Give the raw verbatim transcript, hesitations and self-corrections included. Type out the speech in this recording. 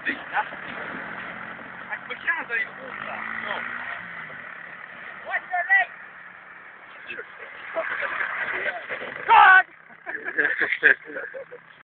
wyjścia. Tak posiada i włóca. No. What's your name? God!